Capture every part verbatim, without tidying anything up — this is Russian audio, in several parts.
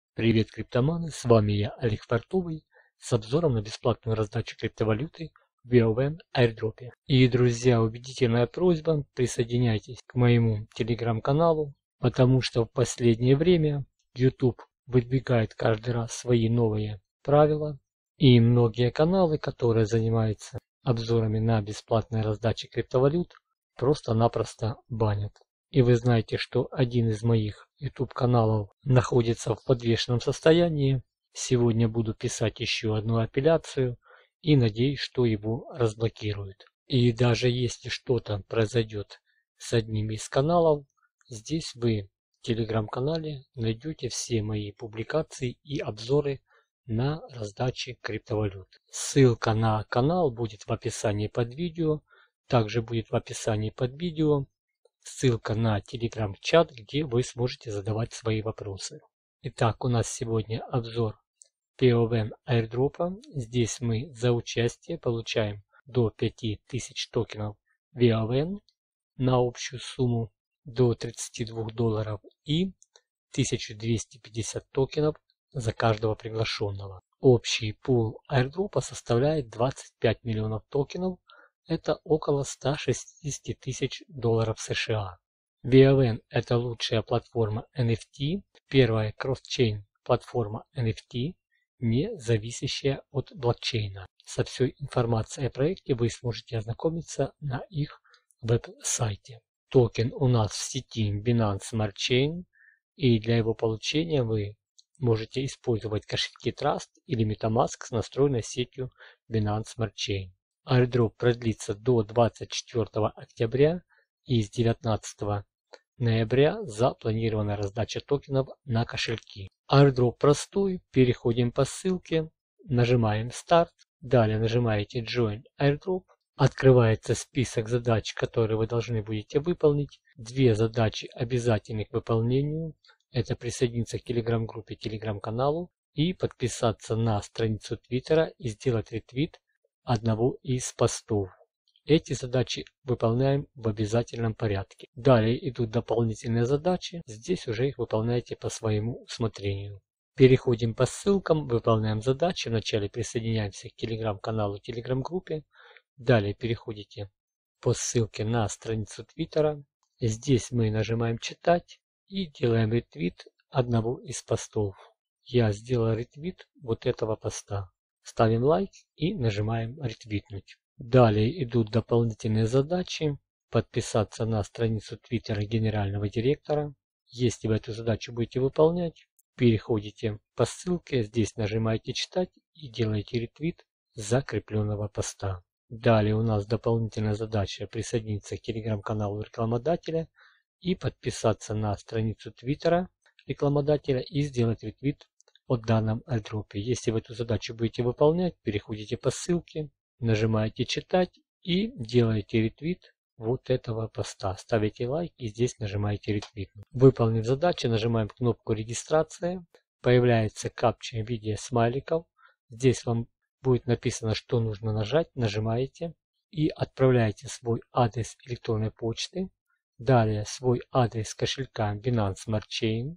Привет, криптоманы! С вами я, Олег Фартовый, с обзором на бесплатную раздачу криптовалюты в ви эл эн Airdrop. И, друзья, убедительная просьба, присоединяйтесь к моему телеграм-каналу, потому что в последнее время YouTube выдвигает каждый раз свои новые правила, и многие каналы, которые занимаются обзорами на бесплатной раздаче криптовалют, просто-напросто банят. И вы знаете, что один из моих YouTube каналов находится в подвешенном состоянии. Сегодня буду писать еще одну апелляцию и надеюсь, что его разблокируют. И даже если что-то произойдет с одним из каналов, здесь вы в телеграм-канале найдете все мои публикации и обзоры на раздаче криптовалют. Ссылка на канал будет в описании под видео. Также будет в описании под видео ссылка на телеграм-чат, где вы сможете задавать свои вопросы. Итак, у нас сегодня обзор ви эл эн Airdrop. Здесь мы за участие получаем до пяти тысяч токенов ви эл эн на общую сумму до тридцати двух долларов и тысячу двести пятьдесят токенов за каждого приглашенного. Общий пул Airdrop составляет двадцать пять миллионов токенов. Это около ста шестидесяти тысяч долларов США. ви эл эн – это лучшая платформа эн эф ти, первая кросс-чейн платформа эн эф ти, не зависящая от блокчейна. Со всей информацией о проекте вы сможете ознакомиться на их веб-сайте. Токен у нас в сети Binance Smart Chain, и для его получения вы можете использовать кошельки Trust или MetaMask с настроенной сетью Binance Smart Chain. Airdrop продлится до двадцать четвёртого октября и с девятнадцатого ноября запланирована раздача токенов на кошельки. Airdrop простой, переходим по ссылке, нажимаем старт, далее нажимаете Join Airdrop, открывается список задач, которые вы должны будете выполнить. Две задачи обязательны к выполнению, это присоединиться к телеграм-группе, телеграм-каналу и подписаться на страницу Твиттера и сделать ретвит одного из постов. Эти задачи выполняем в обязательном порядке. Далее идут дополнительные задачи. Здесь уже их выполняйте по своему усмотрению. Переходим по ссылкам, выполняем задачи. Вначале присоединяемся к телеграм-каналу, телеграм-группе. Далее переходите по ссылке на страницу Твиттера. Здесь мы нажимаем читать и делаем ретвит одного из постов. Я сделал ретвит вот этого поста. Ставим лайк и нажимаем ретвитнуть. Далее идут дополнительные задачи. Подписаться на страницу Твиттера генерального директора. Если вы эту задачу будете выполнять, переходите по ссылке, здесь нажимаете читать и делаете ретвит закрепленного поста. Далее у нас дополнительная задача присоединиться к телеграм-каналу рекламодателя и подписаться на страницу Твиттера рекламодателя и сделать ретвит о данном airdrop. Если вы эту задачу будете выполнять, переходите по ссылке, нажимаете читать и делаете ретвит вот этого поста. Ставите лайк и здесь нажимаете ретвит. Выполнив задачу, нажимаем кнопку регистрация. Появляется капча в виде смайликов. Здесь вам будет написано, что нужно нажать. Нажимаете и отправляете свой адрес электронной почты. Далее свой адрес кошелька Binance Smart Chain.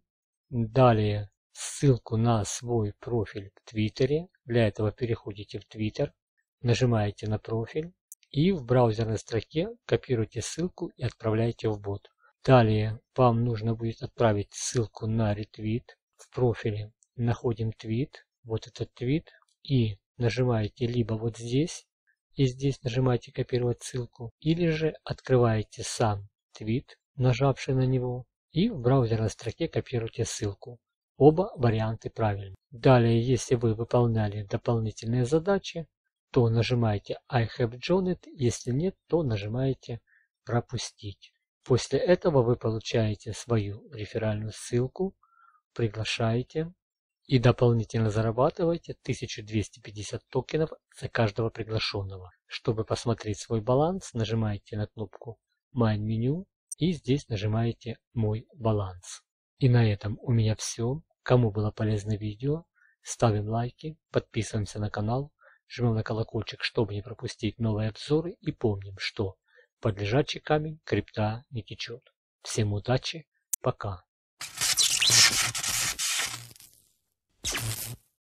Далее ссылку на свой профиль в Твиттере. Для этого переходите в Твиттер, нажимаете на профиль и в браузерной строке копируете ссылку и отправляете в бот. Далее вам нужно будет отправить ссылку на ретвит. В профиле находим твит, вот этот твит, и нажимаете либо вот здесь, и здесь нажимаете копировать ссылку, или же открываете сам твит, нажавший на него, и в браузерной строке копируете ссылку. Оба варианты правильны. Далее, если вы выполняли дополнительные задачи, то нажимаете I have joined, если нет, то нажимаете пропустить. После этого вы получаете свою реферальную ссылку, приглашаете и дополнительно зарабатываете тысячу двести пятьдесят токенов за каждого приглашенного. Чтобы посмотреть свой баланс, нажимаете на кнопку My Menu и здесь нажимаете Мой баланс. И на этом у меня все. Кому было полезно видео, ставим лайки, подписываемся на канал, жмем на колокольчик, чтобы не пропустить новые обзоры, и помним, что под лежачий камень крипта не течет. Всем удачи, пока!